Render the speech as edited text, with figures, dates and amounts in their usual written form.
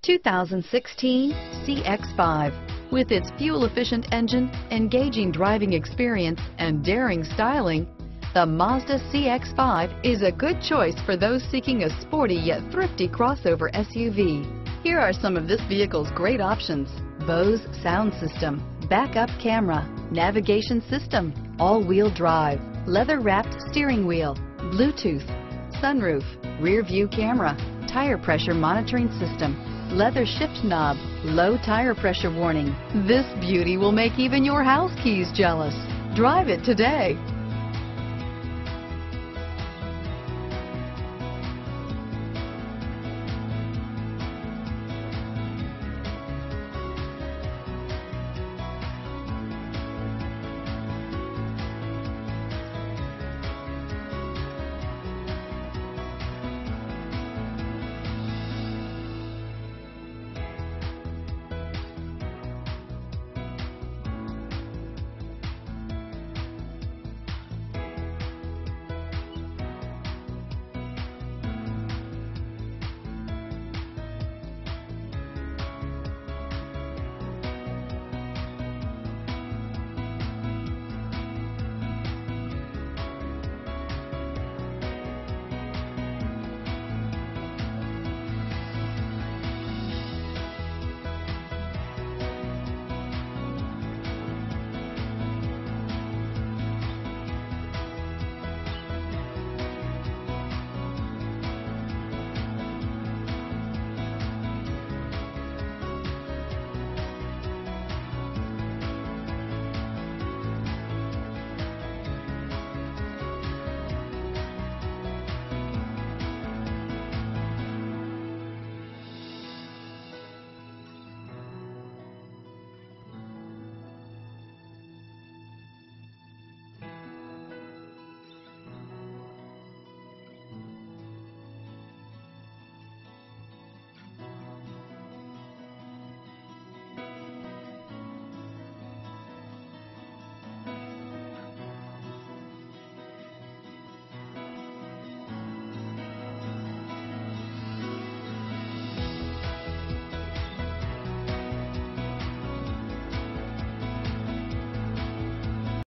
2016 CX-5. With its fuel-efficient engine, engaging driving experience, and daring styling, the Mazda CX-5 is a good choice for those seeking a sporty yet thrifty crossover SUV. Here are some of this vehicle's great options: Bose sound system, backup camera, navigation system, all-wheel drive, leather-wrapped steering wheel, Bluetooth, sunroof, rear view camera, tire pressure monitoring system, leather shift knob, low tire pressure warning. This beauty will make even your house keys jealous. Drive it today.